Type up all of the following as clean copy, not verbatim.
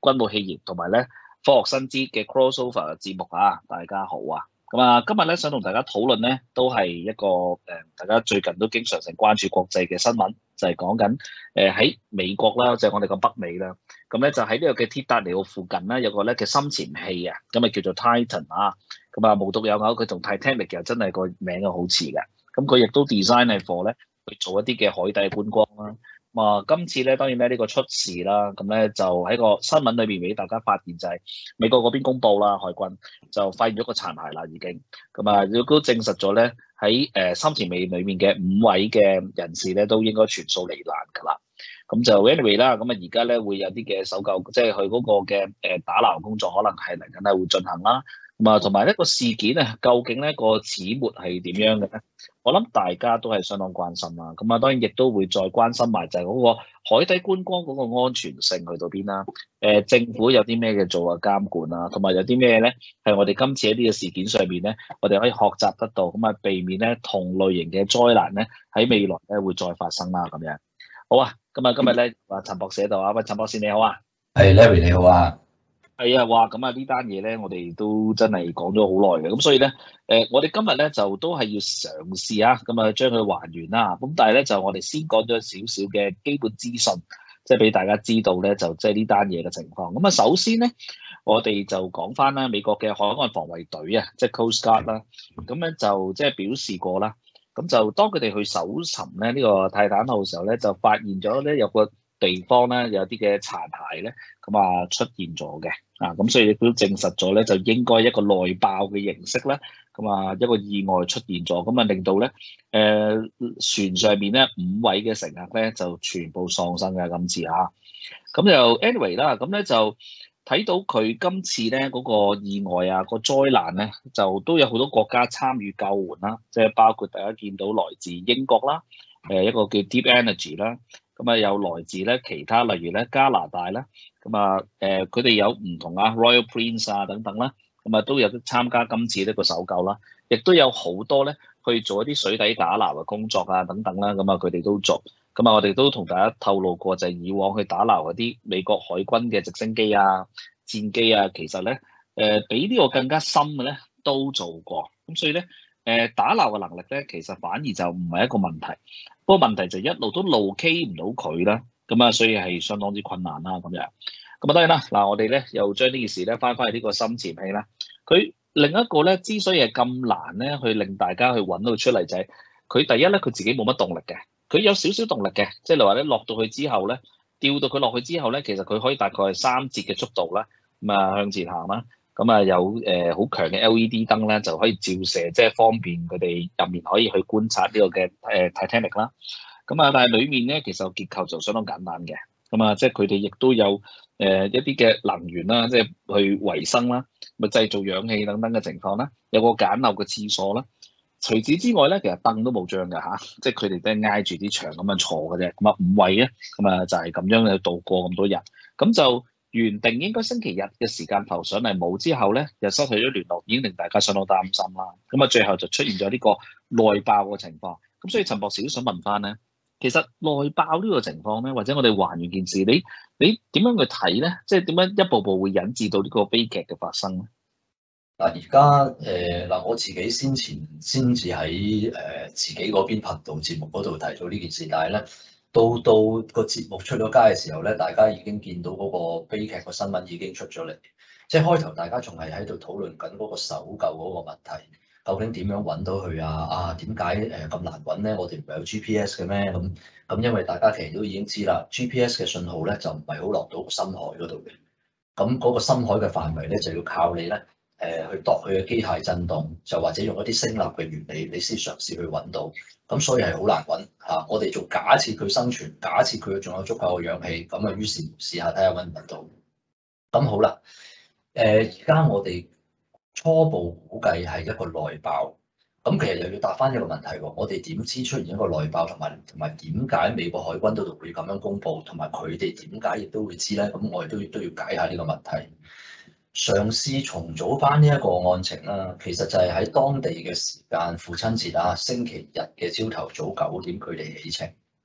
軍武器研同埋咧科學新知嘅 crossover 嘅節目啊，大家好啊！咁啊，今日咧想同大家討論咧，都係一個大家最近都經常性關注國際嘅新聞，就係講緊喺美國啦，就係我哋個北美啦。咁咧就喺呢個嘅鐵達尼號附近咧，有個咧嘅深潛器啊，咁啊叫做 Titan 啊。咁啊無獨有偶，佢同 Titanic 又真係個名啊好似嘅。咁佢亦都 design 係 for 咧去做一啲嘅海底觀光啦。今次咧當然咧呢個出事啦，咁咧就喺個新聞裏邊俾大家發現就係美國嗰邊公佈啦，海軍就發現咗個殘骸啦已經，咁啊亦都證實咗咧喺深潛器裏面嘅5位嘅人士咧都應該全數罹難㗎啦。咁就 anyway 啦，咁啊而家咧會有啲嘅搜救，即係佢嗰個嘅打撈工作可能係嚟緊係會進行啦。同埋呢個事件啊，究竟呢個始末係點樣嘅咧？我諗大家都係相當關心啦。咁啊，當然亦都會再關心埋就係嗰個海底觀光嗰個安全性去到邊啦。政府有啲咩嘅做啊監管啊，同埋有啲咩咧係我哋今次喺呢個事件上面咧，我哋可以學習得到，咁啊避免咧同類型嘅災難咧喺未來咧會再發生啦咁樣。好啊，今日咧陳博士喺度啊，喂陳博士你好啊。 係 Larry 你好啊。 係啊，哇！咁啊呢單嘢咧，我哋都真係講咗好耐嘅，咁所以咧，我哋今日咧就都係要嘗試啊，咁啊將佢還原啦。咁但係咧就我哋先講咗少少嘅基本資訊，即係俾大家知道咧，就即係呢單嘢嘅情況。咁啊，首先咧，我哋就講翻啦，美國嘅海岸防衛隊啊，即係 Coast Guard 啦，咁咧就即係表示過啦。咁就當佢哋去搜尋咧呢個泰坦號嘅時候咧，就發現咗咧有個地方咧有啲嘅殘骸咧，咁啊出現咗嘅。咁所以亦都證實咗咧，就應該一個內爆嘅形式咧，咁啊一個意外出現咗，咁啊令到咧船上面咧5位嘅乘客咧就全部喪生嘅今次嚇。咁就 anyway 啦，咁咧就睇到佢今次咧嗰個意外啊，個災難咧就都有好多國家參與救援啦，即係包括大家見到來自英國啦，一個叫 Deep Energy 啦。咁啊，有來自咧其他，例如咧加拿大啦，咁啊佢哋有唔同啊 Royal Prince 啊等等啦，咁啊都有得參加今次呢個搜救啦，亦都有好多咧去做一啲水底打撈嘅工作啊等等啦，咁啊佢哋都做，咁啊我哋都同大家透露過，就係以往去打撈嗰啲美國海軍嘅直升機啊、戰機啊，其實咧比呢個更加深嘅咧都做過，咁所以咧打撈嘅能力咧，其實反而就唔係一個問題。不過問題就一路都locate唔到佢啦，咁啊，所以係相當之困難啦咁樣。咁啊，當然啦，嗱，我哋咧又將呢件事咧翻返去呢個深潛器啦。佢另一個咧，之所以係咁難咧，去令大家去揾到出嚟就係佢第一咧，佢自己冇乜動力嘅，佢有少少動力嘅，即係例如話咧落到去之後咧，吊到佢落去之後咧，其實佢可以大概係3節嘅速度啦，咁啊向前行啦。咁啊有好強嘅 LED 燈咧，就可以照射，即係方便佢哋入面可以去觀察呢個嘅Titanic 啦。咁啊，但係裡面咧其實結構就相當簡單嘅。咁啊，即係佢哋亦都有一啲嘅能源啦，即係去維生啦，咪製造氧氣等等嘅情況啦。有個簡陋嘅廁所啦。除此之外咧，其實凳都冇張㗎嚇，即係佢哋都係挨住啲牆咁樣坐嘅啫。咁啊5位咧，咁啊就係咁樣去度過咁多日，咁就。原定應該星期日嘅時間浮上嚟冇之後咧，又失去咗聯絡，已經令大家相當擔心啦。咁啊，最後就出現咗呢個內爆嘅情況。咁所以陳博士都想問翻咧，其實內爆呢個情況咧，或者我哋還原件事，你點樣去睇咧？即係點樣一步步會引致到呢個悲劇嘅發生咧？ 嗱，而家嗱，我自己先至喺自己嗰邊頻道節目嗰度提到呢件事，但係咧到個節目出咗街嘅時候咧，大家已經見到嗰個悲劇個新聞已經出咗嚟。即係開頭大家仲係喺度討論緊嗰個搜救嗰個問題，究竟點樣揾到佢啊？啊，點解咁難揾咧？我哋唔係有 GPS 嘅咩？咁因為大家其實都已經知啦，GPS 嘅信號咧就唔係好落到深海嗰度嘅。咁嗰個深海嘅範圍咧就要靠你咧。去度佢嘅機械震動，就或者用一啲聲納嘅原理，你先嘗試去揾到。咁所以係好難揾嚇。我哋做假設佢生存，假設佢仲有足夠嘅氧氣，咁啊於是試下睇下揾唔揾到。咁好啦，而家我哋初步估計係一個內爆。咁其實又要答翻一個問題喎，我哋點知出現一個內爆，同埋點解美國海軍都會咁樣公佈，同埋佢哋點解亦都會知咧？咁我哋都要解下呢個問題。嘗試重組翻呢一個案情啦，其實就係喺當地嘅時間父親節啊，星期日嘅朝頭早9點，佢哋起程。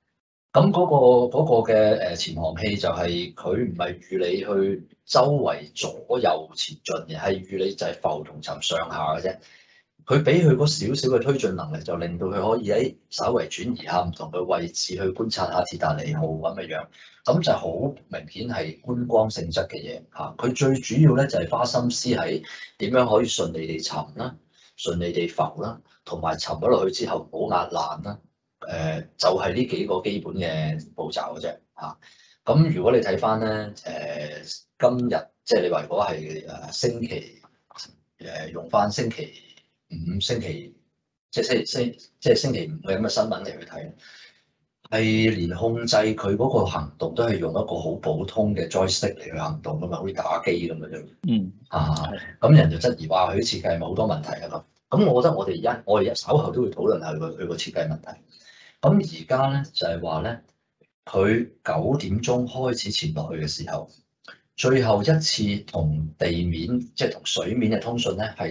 咁嗰個嘅潛航器就係佢唔係預你去周圍左右前進嘅，係預你就係浮同沉上下嘅啫。佢俾佢嗰少少嘅推進能力，就令到佢可以喺稍微轉移下唔同嘅位置去觀察下鐵達尼號咁嘅樣，咁就好明顯係觀光性質嘅嘢嚇。佢最主要咧就係花心思喺點樣可以順利地沉啦、順利地浮啦，同埋沉咗落去之後唔好壓爛啦。就係呢幾個基本嘅步驟嘅啫嚇。咁如果你睇翻咧今日即係你話如果係星期用翻星期五、星期即係星期五嘅咁嘅新聞嚟去睇，係連控制佢嗰個行動都係用一個好普通嘅 joystick 嚟去行動㗎嘛，好似打機咁嘅啫。咁人就質疑話佢設計係咪好多問題啊咁。咁我覺得我哋稍後都會討論下佢個設計問題。咁而家咧就係話咧，佢9點鐘開始潛落去嘅時候，最後一次同地面即係同水面嘅通訊咧係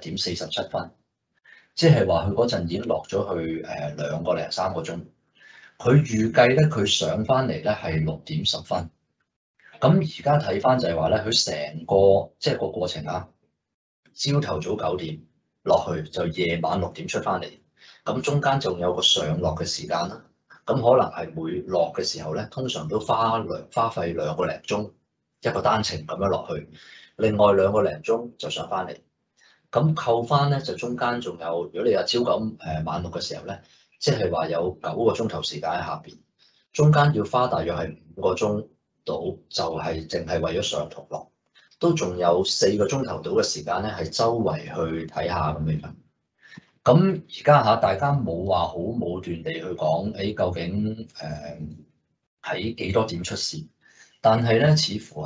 11:47，即係話佢嗰陣已經落咗去2個零3個鐘。佢預計咧佢上翻嚟咧係6:10。咁而家睇翻就係話咧，佢成個即係個過程啊，朝頭早9點落去就夜晚6點出翻嚟。咁中間仲有個上落嘅時間啦，咁可能係每落嘅時候咧，通常都花費2個零鐘一個單程咁樣落去，另外2個零鐘就上翻嚟。咁扣翻咧就中間仲有，如果你日朝9晚6嘅時候咧，即係話有9個鐘頭時間喺下邊，中間要花大約係5個鐘到，就係淨係為咗上同落，都仲有4個鐘頭到嘅時間咧，係周圍去睇下咁樣。咁而家大家冇話好武斷地去講，究竟喺幾多點出事？但係咧，似乎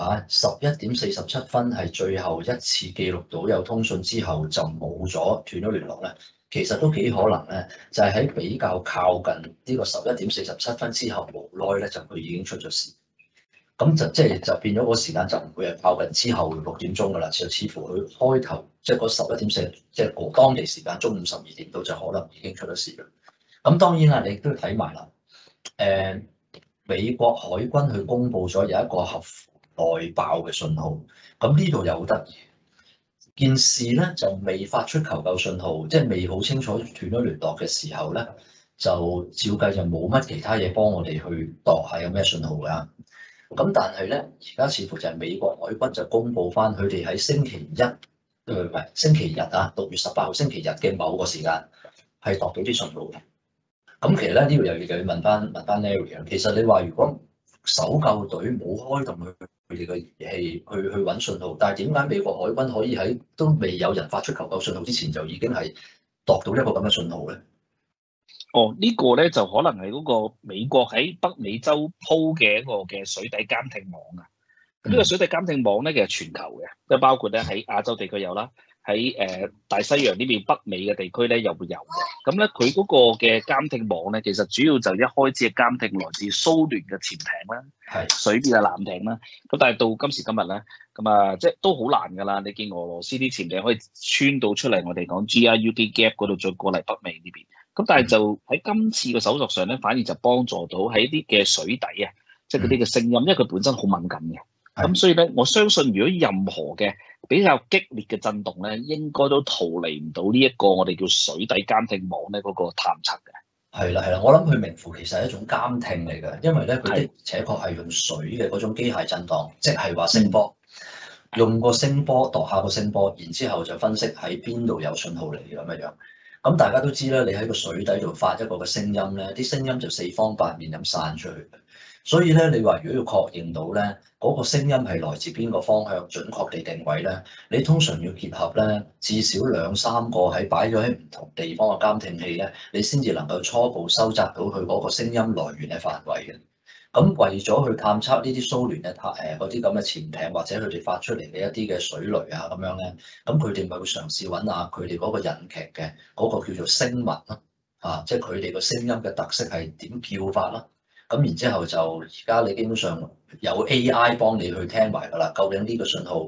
11:47係最後一次記錄到有通訊之後就冇咗斷咗聯絡咧，其實都幾可能咧，就係喺比較靠近呢個11:47之後，無耐咧就佢已經出咗事。咁就變咗個時間就唔會係靠近之後6點鐘㗎啦，就似乎佢開頭即係嗰11:4，即係當地時間中午12點到就可能已經出咗事啦。咁當然啦，你都要睇埋啦。美國海軍佢公布咗有一個合乎內爆嘅信號，咁呢度又好得意。件事咧就未發出求救信號，即係未好清楚斷咗聯絡嘅時候咧，就照計就冇乜其他嘢幫我哋去度下有咩信號㗎。咁但係咧，而家似乎就係美國海軍就公布翻佢哋喺星期日啊，6月18號星期日嘅某個時間係度到啲信號嘅。咁其實咧呢度又要問翻 Larry 啊，其實你話如果搜救隊冇開動佢哋嘅儀器去揾信號，但係點解美國海軍可以喺都未有人發出求救信號之前就已經係度到一個咁嘅信號咧？ 呢個咧就可能係嗰個美國喺北美洲鋪嘅一個嘅水底監聽網啊。咁呢個水底監聽網咧其實全球嘅，即係包括咧喺亞洲地區有啦，喺大西洋呢邊北美嘅地區咧又會有嘅。咁咧佢嗰個嘅監聽網咧，其實主要就一開始嘅監聽來自蘇聯嘅潛艇啦，水邊嘅艦艇啦。咁但係到今時今日咧，咁即係都好難㗎啦。你見俄羅斯啲潛艇可以穿到出嚟，我哋講 GRUD Gap 嗰度再過嚟北美呢邊。咁但係就喺今次嘅搜索上咧，反而就幫助到喺啲嘅水底啊，即係嗰啲嘅聲音，因為佢本身好敏感嘅。咁所以咧，我相信如果任何嘅比較激烈嘅震動咧，應該都逃離唔到呢一個我哋叫水底監聽網咧嗰個探測嘅。 係啦，我諗佢名副其實係一種監聽嚟嘅，因為咧佢的且確係用水嘅嗰種機械震盪，即係話聲波，用個聲波度下個聲波，然之後就分析喺邊度有信號嚟咁樣。咁大家都知啦，你喺個水底度發一個嘅聲音咧，啲聲音就四方八面咁散出去。所以咧，你話如果要確認到咧嗰個聲音係來自邊個方向，準確地定位咧，你通常要結合咧至少2、3個擺咗喺唔同地方嘅監聽器咧，你先至能夠初步收集到佢嗰個聲音來源嘅範圍嘅。咁為咗去探測呢啲蘇聯嘅嗰啲咁嘅潛艇或者佢哋發出嚟嘅一啲嘅水雷啊咁樣咧，咁佢哋咪會嘗試揾下佢哋嗰個引擎嘅嗰個叫做聲紋咯，即係佢哋個聲音嘅特色係點叫法咯。咁然之後就而家你基本上有 AI 幫你去聽埋㗎啦，究竟呢個信號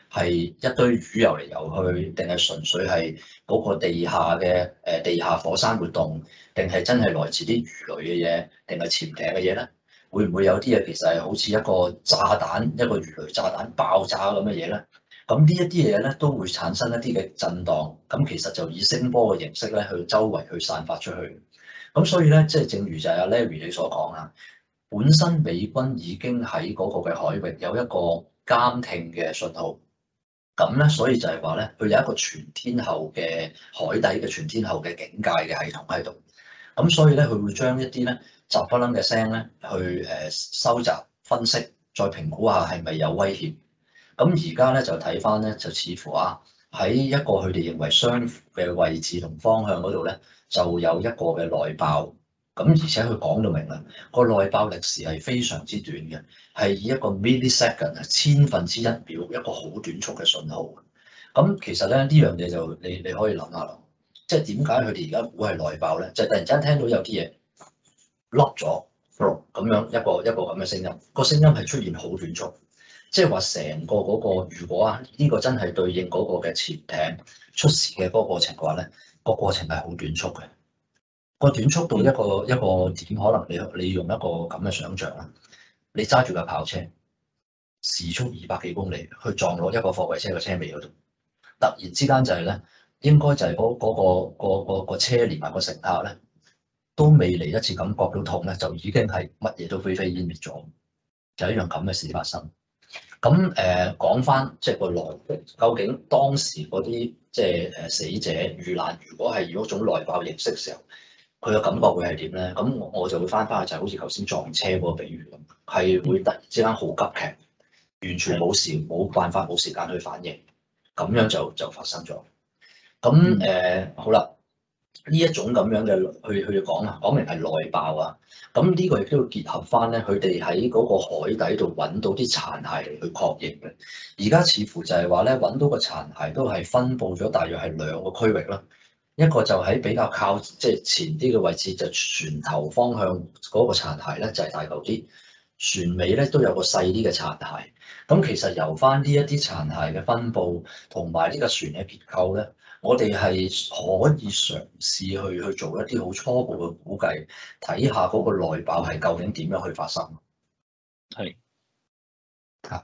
係一堆魚游嚟游去，定係純粹係嗰個地下嘅地下火山活動，定係真係來自啲魚類嘅嘢，定係潛艇嘅嘢咧？會唔會有啲嘢其實係好似一個炸彈，一個魚雷炸彈爆炸咁嘅嘢咧？咁呢一啲嘢咧都會產生一啲嘅震盪，咁其實就以聲波嘅形式咧去周圍去散發出去。咁所以咧，即係正如就係阿 Larry 你所講啊，本身美軍已經喺嗰個嘅海域有一個監聽嘅信號，咁咧所以就係話咧，佢有一個全天候嘅海底嘅全天候嘅警戒嘅系統喺度。咁所以咧，佢會將一啲咧雜不楞嘅聲咧去收集、分析，再評估下係咪有威脅。咁而家咧就睇翻咧，就似乎喺一個佢哋認為相符嘅位置同方向嗰度咧，就有一個嘅內爆。咁而且佢講到明啦，個內爆歷時係非常之短嘅，係以一個 millisecond 千分之一秒一個好短促嘅信號。咁其實咧呢樣嘢就你可以諗下啦，即係點解佢哋而家估係內爆咧？就係突然之間聽到有啲嘢凹咗咁樣一個咁嘅聲音，個聲音係出現好短促。即係話成個嗰個，如果呢個真係對應嗰個嘅潛艇出事嘅嗰個過程嘅話咧，個過程係好短促嘅。個短促到一個點，可能你用一個咁嘅想像啦，你揸住架跑車，時速200幾公里去撞落一個貨櫃車嘅車尾嗰度，突然之間就係咧，應該就係個車連埋個乘客咧，都未嚟一次感覺到痛咧，就已經係乜嘢都灰飛煙滅咗，就係一樣咁嘅事發生。咁講翻即係個內，究竟當時嗰啲即係死者遇難，如果係以嗰種內爆形式嘅時候，佢嘅感覺會係點咧？咁我就會翻返去就係好似頭先撞車嗰個比喻咁，係會突然之間好急劇，完全冇事冇辦法冇時間去反應，咁樣就發生咗。咁好啦。呢一種咁樣嘅去講啊，講明係內爆啊。咁呢個亦都要結合翻咧，佢哋喺嗰個海底度揾到啲殘骸嚟去確認嘅。而家似乎就係話咧，揾到個殘骸都係分佈咗大約係兩個區域啦。一個就喺比較靠即係前啲嘅位置，就船頭方向嗰個殘骸咧就係大嚿啲，船尾咧都有個細啲嘅殘骸。咁其實由翻呢一啲殘骸嘅分佈同埋呢個船嘅結構咧，我哋係可以嘗試去做一啲好初步嘅估計，睇下嗰個內爆係究竟點樣去發生。 係啊，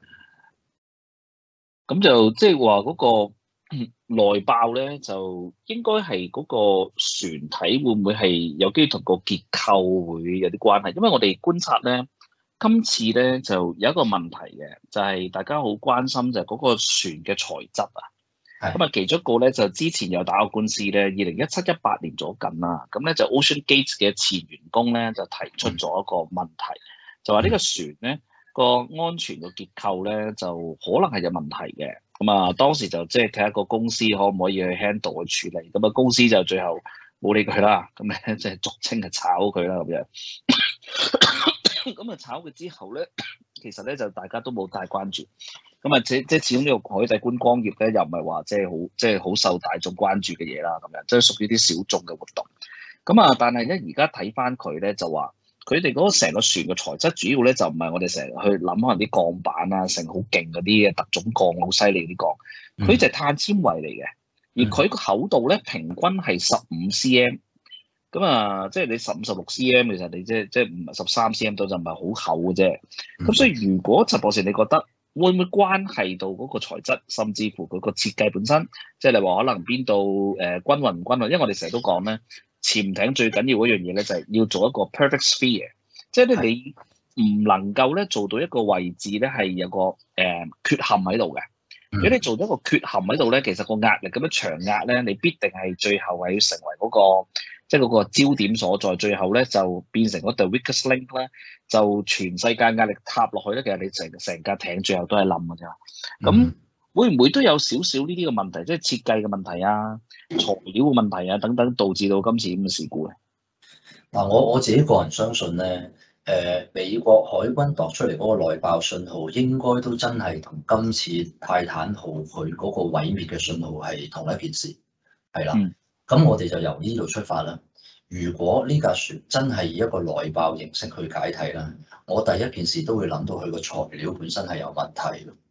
咁就即係話嗰個內爆咧，就應該係嗰個船體會唔會係有機會同個結構會有啲關係？因為我哋觀察咧，今次咧就有一個問題嘅，就係大家好關心就係嗰個船嘅材質啊。咁啊，其中一個咧就之前有打過官司咧，2017-18年咗緊啦。咁咧就 OceanGate 嘅前員工咧就提出咗一個問題，就話呢個船咧個安全個結構咧就可能係有問題嘅。咁啊，當時就即係睇下個公司可唔可以去 handle 去處理。咁啊，公司就最後冇理佢啦。咁咧即係俗稱係炒佢啦咁樣。咁啊，炒佢之後咧，其實咧就大家都冇太關注。咁啊，即係始終呢個海底觀光業咧，又唔係話即係好受大眾關注嘅嘢啦，咁樣即係屬於啲小眾嘅活動。咁啊，但係咧而家睇翻佢咧，就話佢哋嗰個成個船嘅材質，主要咧就唔係我哋成日去諗可能啲鋼板啊，成好勁嗰啲嘅特種鋼，好犀利嗰啲鋼，佢就係碳纖維嚟嘅，而佢個厚度咧平均係15cm。咁啊，即係你15-16cm，其實你即係唔係13cm 到就唔係好厚嘅啫。咁所以如果陳博士你覺得會唔會關係到嗰個材質，甚至乎佢個設計本身，即係你話可能邊度均勻唔均勻？因為我哋成日都講咧，潛艇最緊要嗰樣嘢咧就係要做一個 perfect sphere，即係咧你唔能夠咧做到一個位置咧係有個缺陷喺度嘅。如果你做咗一個缺陷喺度咧，其實個壓力咁樣長壓咧，你必定係最後係要成為嗰個即係嗰個焦點所在，最後咧就變成嗰對 weakest link 咧，就全世界壓力塌落去咧，其實你成架艇最後都係冧㗎咋。咁會唔會都有少少呢啲嘅問題，即係設計嘅問題啊、材料嘅問題啊等等，導致到今次咁嘅事故咧？ 嗱，我自己個人相信咧。美國海軍度出嚟嗰個內爆信號，應該都真係同今次泰坦號佢嗰個毀滅嘅信號係同一件事，係啦。咁我哋就由呢度出發啦。如果呢架船真係以一個內爆形式去解體啦，我第一件事都會諗到佢個材料本身係有問題。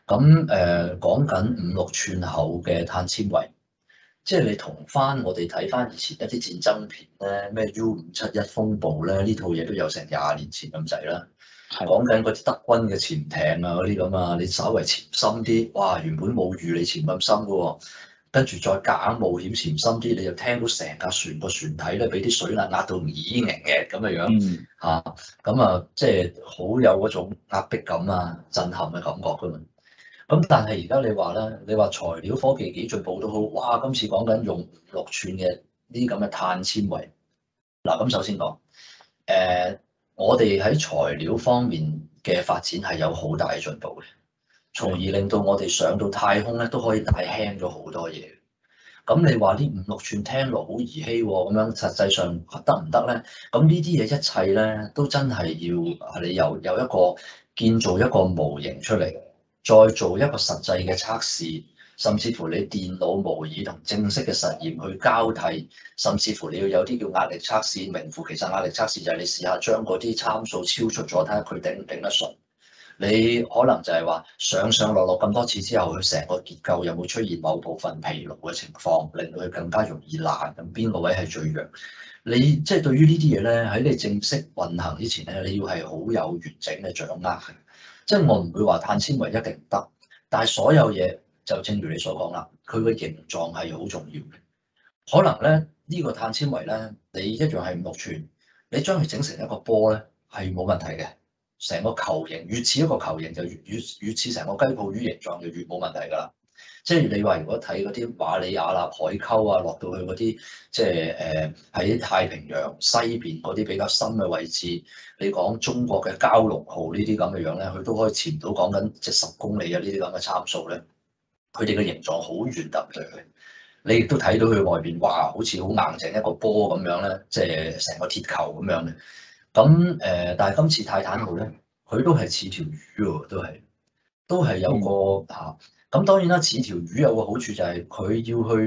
咁講緊5、6寸厚嘅碳纖維，即係你同翻我哋睇翻以前一啲戰爭片咧，咩 U571風暴咧，呢套嘢都有成20年前咁滯啦。 係講緊嗰啲德軍嘅潛艇啊嗰啲咁啊，你稍為潛深啲，哇原本冇預你潛咁深嘅喎，跟住再夾硬冒險潛深啲，你就聽到成架船個船體咧俾啲水壓到耳型嘅咁嘅樣嗯嚇，咁啊即係好有嗰種壓迫感啊、震撼嘅感覺㗎嘛。咁但係而家你話咧，你話材料科技幾進步都好，哇！今次講緊用5、6寸嘅呢啲咁嘅碳纖維。嗱，咁首先講，我哋喺材料方面嘅發展係有好大嘅進步嘅，從而令到我哋上到太空咧都可以帶輕咗好多嘢。咁你話呢5、6寸聽落好兒戲喎，咁樣實際上得唔得咧？咁呢啲嘢一切咧都真係要你有一個建造一個模型出嚟，再做一個實際嘅測試，甚至乎你電腦模擬同正式嘅實驗去交替，甚至乎你要有啲叫壓力測試，名副其實壓力測試就係你試下將嗰啲參數超出咗，睇下佢頂唔頂得順。你可能就係話上落咁多次之後，佢成個結構有冇出現某部分疲勞嘅情況，令到佢更加容易爛，咁邊個位係最弱？你即係對於呢啲嘢咧，喺你正式運行之前咧，你要係好有完整嘅掌握嘅。即係我唔會話碳纖維一定唔得，但係所有嘢就正如你所講啦，佢個形狀係好重要嘅。可能咧呢個碳纖維咧，你一樣係5、6寸，你將佢整成一個波咧係冇問題嘅。成個球形越似一個球形就越似成個雞泡魚形狀就越冇問題㗎啦。即係你話如果睇嗰啲馬里亞納海溝啊，落到去嗰啲即係喺太平洋西邊嗰啲比較深嘅位置，你講中國嘅蛟龍號呢啲咁嘅樣咧，佢都可以潛到講緊即係10公里啊呢啲咁嘅參數咧，佢哋嘅形狀好圓揼嘅。你亦都睇到佢外邊，哇，好似好硬淨一個波咁樣咧，即係成個鐵球咁樣嘅。咁但係今次泰坦號咧，佢都係似條魚喎，都係有個嚇。咁當然啦，似條魚有個好處就係佢要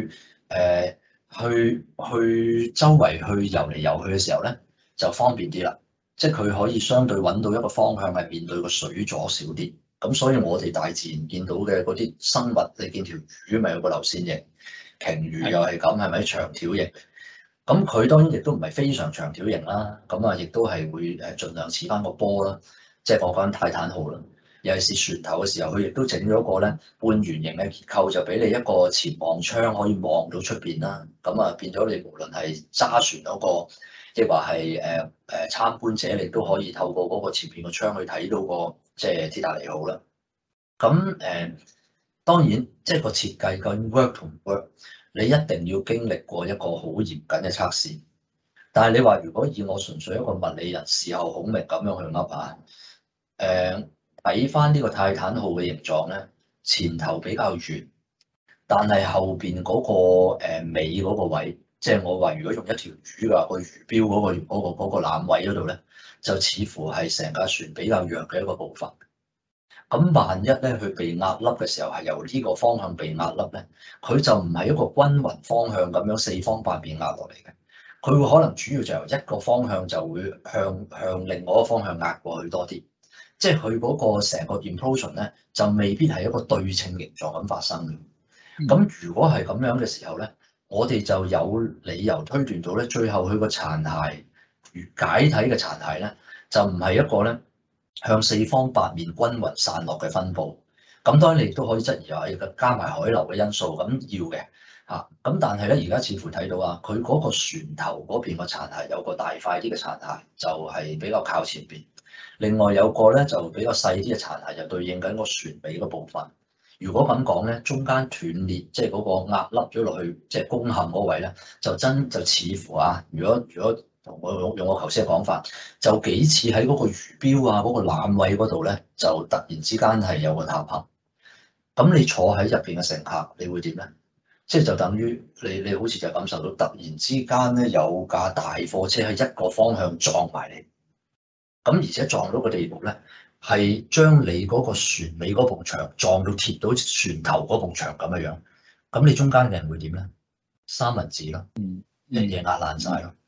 去周圍去游嚟游去嘅時候咧，就方便啲啦。即係佢可以相對揾到一個方向係面對個水阻少啲。咁所以我哋大自然見到嘅嗰啲生物，你見條魚咪有個流線型，鯨魚又係咁，係咪長條型？咁佢當然亦都唔係非常長條型啦，咁啊亦都係會盡量似翻個波啦，即係講緊泰坦號啦。尤其是船頭嘅時候，佢亦都整咗個咧半圓形嘅結構，就俾你一個潛望窗可以望到出邊啦。咁啊變咗你無論係揸船嗰個，即係話係參觀者，你都可以透過嗰個前面個窗去睇到個即係鐵達尼號啦。咁當然即係個設計究竟 work 同唔 work，你一定要經歷過一個好嚴謹嘅測試。但係你話如果以我純粹一個物理人事後孔明咁樣去噏啊，睇翻呢個泰坦號嘅形狀咧，前頭比較圓，但係後邊嗰個尾嗰個位，即係我話如果用一條魚嘅個魚標嗰個纜位嗰度咧，就似乎係成架船比較弱嘅一個部分。咁萬一咧佢被壓凹嘅時候係由呢個方向被壓凹咧，佢就唔係一個均勻方向咁樣四方八面壓落嚟嘅，佢會可能主要就由一個方向就會向另外一個方向壓過去多啲，即係佢嗰個成個 implosion 咧就未必係一個對稱形狀咁發生嘅。咁如果係咁樣嘅時候咧，我哋就有理由推斷到咧，最後佢個殘骸解體嘅殘骸咧就唔係一個咧向四方八面均勻散落嘅分佈。咁當然你亦都可以質疑話，加埋海流嘅因素，咁要嘅嚇。咁但係咧，而家似乎睇到啊，佢嗰個船頭嗰邊個殘骸有個大塊啲嘅殘骸，就係比較靠前邊。另外有個咧就比較細啲嘅殘骸，就對應緊個船尾嗰部分。如果咁講咧，中間斷裂，即係嗰個壓凹咗落去，即係攻陷嗰位咧，就似乎啊，如果同我用我頭先嘅講法，就幾似喺嗰個魚標啊、嗰個纜位嗰度咧，就突然之間係有個塌陷。咁你坐喺入邊嘅乘客，你會點咧？即係就等於你好似就感受到突然之間咧有架大貨車喺一個方向撞埋嚟，咁而且撞到個地步咧，係將你嗰個船尾嗰埲牆撞到貼到船頭嗰埲牆咁嘅樣，咁你中間嘅人會點咧？三文治咯，一嘢壓爛晒咯。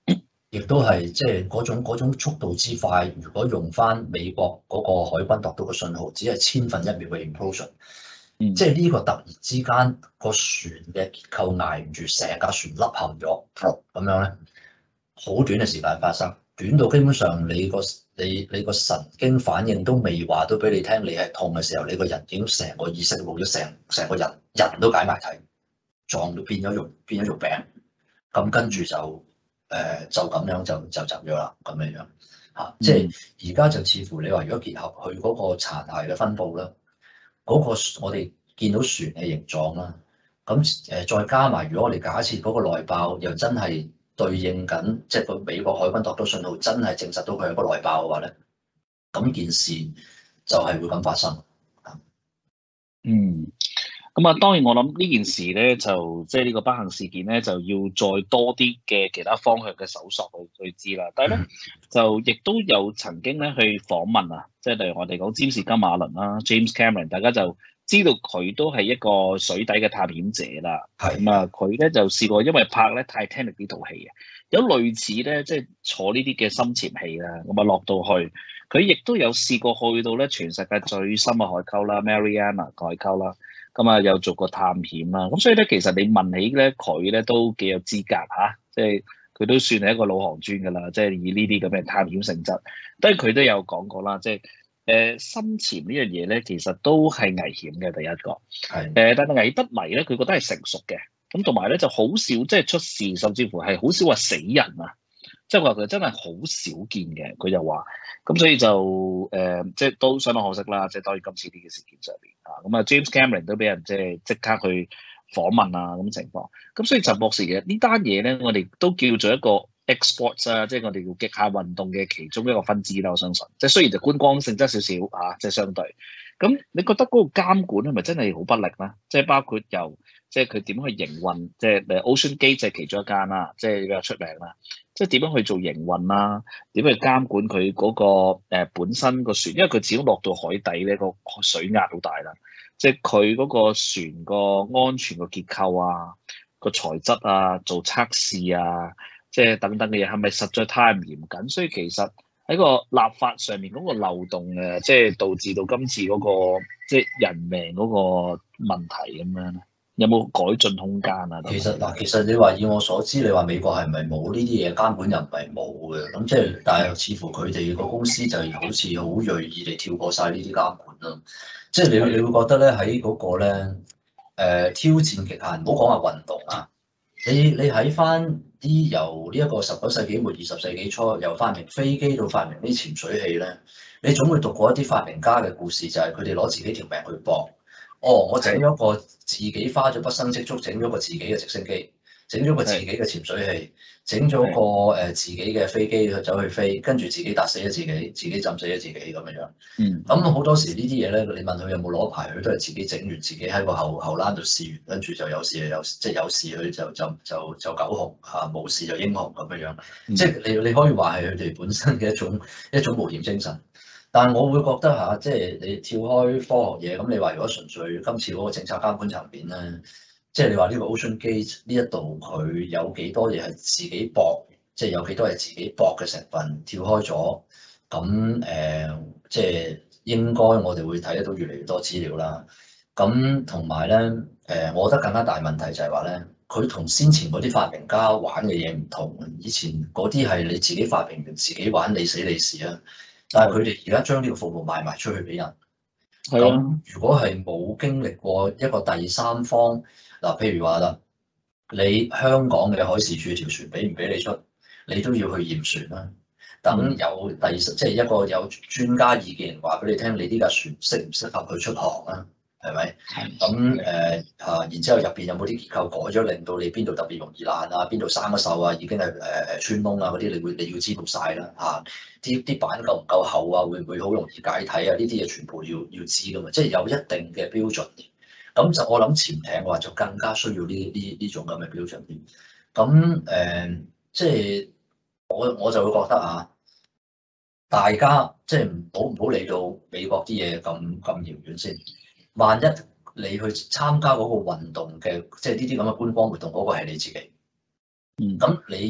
亦都係即係嗰種速度之快。如果用翻美國嗰個海軍度到嘅信號，只係1/1000秒嘅 implosion， 嗯即係呢個突然之間個船嘅結構捱唔住，成架船凹陷咗，咁樣咧，好短嘅時間發生，短到基本上你個神經反應都未話到俾你聽，你係痛嘅時候，你個人已經成個意識冇咗，成個人都解埋體，撞到變咗肉餅，咁跟住就咁樣就走咗啦，咁樣嚇，即係而家就似乎你話如果結合佢嗰個殘骸嘅分佈啦，嗰個我哋見到船嘅形狀啦，咁再加埋如果我哋假設嗰個內爆又真係對應緊，即係個美國海軍度到信號真係證實到佢係個內爆嘅話咧，咁件事就係會咁發生。 嗯。咁啊，當然我諗呢件事咧，就即係呢個不幸事件咧，就要再多啲嘅其他方向嘅搜索去知啦。但係咧，就亦都有曾經咧去訪問啊，即係例如我哋講詹士金馬倫啦、James Cameron，大家就知道佢都係一個水底嘅探險者啦。咁啊，佢咧就試過因為拍咧 Titanic 呢套戲啊，有類似咧即係坐呢啲嘅深潛器啦，咁啊落到去，佢亦都有試過去到咧全世界最深嘅海溝啦 Mariana 海溝啦。咁啊，有做過探險啦，咁所以咧，其實你問起咧，佢咧都幾有資格嚇，即係佢都算係一個老行專㗎啦，即係以呢啲咁嘅探險性質。當然佢都有講過啦，即係深潛呢樣嘢咧，其實都係危險嘅。第一個但係危得嚟咧，佢覺得係成熟嘅，咁同埋咧就好少即係出事，甚至乎係好少話死人啊。即係話佢真係好少見嘅，佢就話，咁所以就即係都相當可惜啦。即係當然今次呢個事件上邊啊，咁啊 James Cameron 都俾人即刻去訪問啊咁情況。咁所以陳博士嘅呢單嘢咧，我哋都叫做一個 X-Sports 啊，即係我哋叫極限運動嘅其中一個分支啦。我相信，即係雖然就觀光性質少少啊，即係相對。咁你覺得嗰個監管係咪真係好不力咧？即係包括由即係佢點去營運，即係Ocean Gate 就係其中一間啦，即係比較出名啦。即係點樣去做營運啦？點去監管佢嗰個本身個船？因為佢始終落到海底咧，個水壓好大啦。即係佢嗰個船個安全個結構啊，個材質啊，做測試啊，即係等等嘅嘢，係咪實在太唔嚴謹？所以其實喺個立法上面嗰個漏洞嘅，即係導致到今次嗰個即係人命嗰個問題咁樣咧。有冇改進空間啊？ 其實你話以我所知，你話美國係咪冇呢啲嘢監管又唔係冇嘅，咁即係但係似乎佢哋個公司就好似好鋭意地跳過晒呢啲監管咯。即係你會覺得咧喺嗰個咧挑戰極限，唔好講話運動啊，你喺翻啲由呢一個19世紀末20世紀初由發明飛機到發明啲潛水器咧，你總會讀過一啲發明家嘅故事，就係佢哋攞自己條命去搏。哦，我整咗個自己花咗畢生積蓄整咗個自己嘅直升機，整咗個自己嘅潛水器，整咗個自己嘅飛機去走去飛，跟住自己砸死咗自己，自己浸死咗自己咁樣樣。咁好多時呢啲嘢咧，你問佢有冇攞牌，佢都係自己整完，自己喺個後欄度試完，跟住就有事就有，即係有事佢就狗熊嚇，冇事就英雄咁樣樣。即係你可以話係佢哋本身嘅一種冒險精神。但係我會覺得嚇，即係你跳開科學嘢，咁你話如果純粹今次嗰個政策監管層面咧，即係你話呢個 Ocean Gate 呢一度佢有幾多嘢係自己搏，即係有幾多係自己搏嘅成分跳開咗，咁即係應該我哋會睇得到越嚟越多資料啦。咁同埋咧，我覺得更加大問題就係話咧，佢同先前嗰啲發明家玩嘅嘢唔同，以前嗰啲係你自己發明完自己玩，你死你事啊。但係佢哋而家將呢個服務賣埋出去俾人，咁如果係冇經歷過一個第三方，嗱，譬如話啦，你香港嘅海事處條船俾唔俾你出，你都要去驗船啦。等有即係一個有專家意見話俾你聽，你呢架船適唔適合去出航啊？係咪？咁然之後入邊有冇啲結構改咗，令到你邊度特別容易爛啊？邊度生咗鏽啊？已經係穿窿啊嗰啲，你要知道晒啦嚇。啲板夠唔夠厚啊？會唔會好容易解體啊？呢啲嘢全部要知噶嘛，即係有一定嘅標準。咁就我諗潛艇嘅話就更加需要呢種咁嘅標準啲。咁即係我就會覺得啊，大家即係唔好理到美國啲嘢咁遙遠先。萬一你去參加嗰個運動嘅，即係呢啲咁嘅觀光活動，嗰個係你自己。咁你要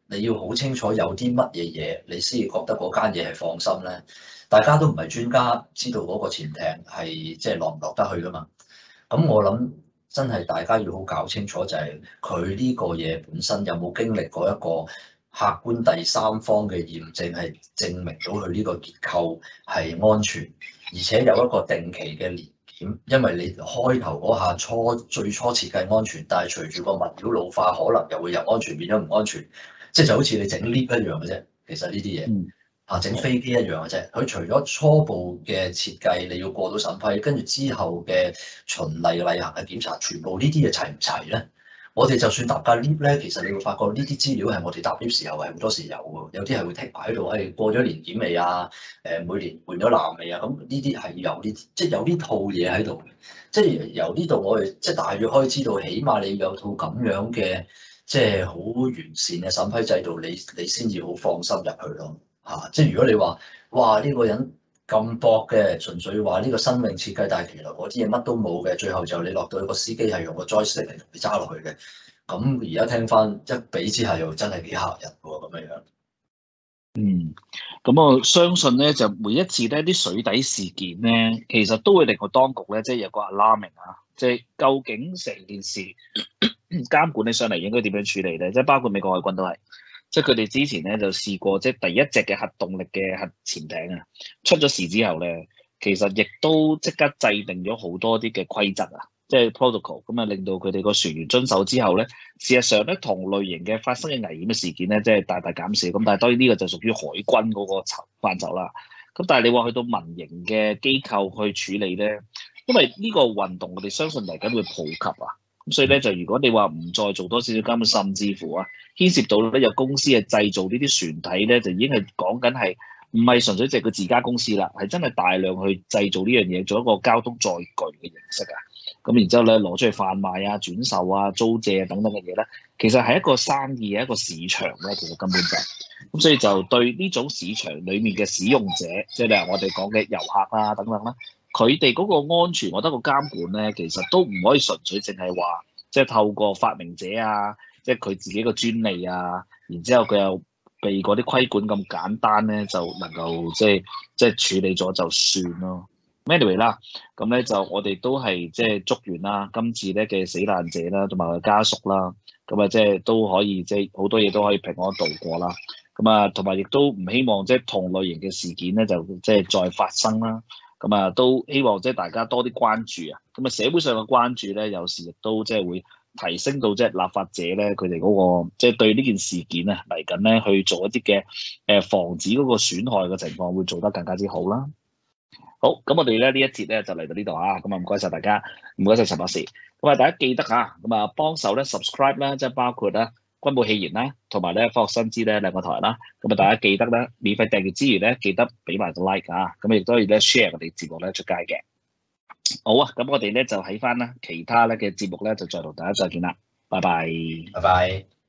你要好清楚有啲乜嘢嘢，你先至覺得嗰間嘢係放心咧。大家都唔係專家，知道嗰個潛艇係即係落唔落得去噶嘛。咁我諗真係大家要好搞清楚，就係佢呢個嘢本身有冇經歷過一個客觀第三方嘅驗證，係證明到佢呢個結構係安全，而且有一個定期嘅年檢。因為你開頭嗰下最初設計安全，但係隨住個物料老化，可能又會由安全變咗唔安全，即係就好似你整 lift 一樣嘅啫。其實呢啲嘢。 嗯。 整飛機一樣嘅啫，佢除咗初步嘅設計你要過到審批，跟住之後嘅循例例行嘅檢查，全部呢啲嘢齊唔齊咧？我哋就算搭架 lift 咧，其實你會發覺呢啲資料係我哋搭 lift 時候係好多時有嘅，有啲係會剔埋喺度，過咗年檢未啊？每年換咗藍未啊？咁呢啲係有呢，即係有呢套嘢喺度嘅，即係由呢度我哋即係大約可以知道，起碼你有套咁樣嘅即係好完善嘅審批制度，你先至好放心入去咯。即係如果你話，哇呢個人咁薄嘅，純粹話呢個生命設計，但係原來嗰啲嘢乜都冇嘅，最後就你落到去個司機係用個 joystick 嚟同你揸落去嘅，咁而家聽翻一比之下又真係幾嚇人喎咁樣樣。 嗯，咁我相信咧，就每一次咧啲水底事件咧，其實都會令個當局咧，即係有個 alarming 啊，即係究竟成件事監管起上嚟應該點樣處理咧？即係包括美國海軍都係。即係佢哋之前咧就試過，即係第一隻嘅核動力嘅核潛艇啊，出咗事之後咧，其實亦都即刻制定咗好多啲嘅規則啊，即係 protocol，咁啊令到佢哋個船員遵守之後咧，事實上咧同類型嘅發生嘅危險嘅事件咧，即係大大減少。咁但係當然呢個就屬於海軍嗰個範疇啦。咁但係你話去到民營嘅機構去處理咧，因為呢個運動我哋相信嚟緊會普及啊。咁所以咧，就如果你話唔再做多少少監管，甚至乎啊，牽涉到咧有公司嘅製造呢啲船體咧，就已經係講緊係唔係純粹淨係個自家公司啦，係真係大量去製造呢樣嘢，做一個交通載具嘅形式啊。咁然之後咧攞出去販賣啊、轉售啊、租借啊等等嘅嘢咧，其實係一個生意，係一個市場咧，其實根本就咁，所以就對呢種市場裡面嘅使用者，即係例如我哋講嘅遊客啊等等啦。佢哋嗰個安全，我覺得個監管咧，其實都唔可以純粹淨係話，即係透過發明者啊，即係佢自己個專利啊，然之後佢又被嗰啲規管咁簡單咧，就能夠即係處理咗就算咯。Anyway 啦，咁咧就我哋都係即係祝願啦，今次咧嘅死難者啦，同埋佢家屬啦，咁啊即係都可以即係好多嘢都可以平安度過啦。咁啊，同埋亦都唔希望即係同類型嘅事件咧，就即係再發生啦。咁啊，都希望即係大家多啲關注啊！咁啊，社會上嘅關注咧，有時亦都即係會提升到即係立法者咧，佢哋嗰個即係對呢件事件啊嚟緊咧去做一啲嘅防止嗰個損害嘅情況，會做得更加之好啦。好，咁我哋咧呢一節咧就嚟到呢度啊！咁啊，唔該晒大家，唔該晒陳博士。咁啊，大家記得嚇，咁啊幫手咧 subscribe 啦，即係包括咧軍武戲言啦，同埋咧科學新知咧兩個台啦。咁啊，大家記得咧免費訂閱之餘咧，記得俾埋個 like 啊！咁亦都可以咧 share 我哋節目咧出街嘅。好啊，咁我哋咧就喺翻啦，其他咧嘅節目咧就再同大家再見啦，拜拜。 拜拜。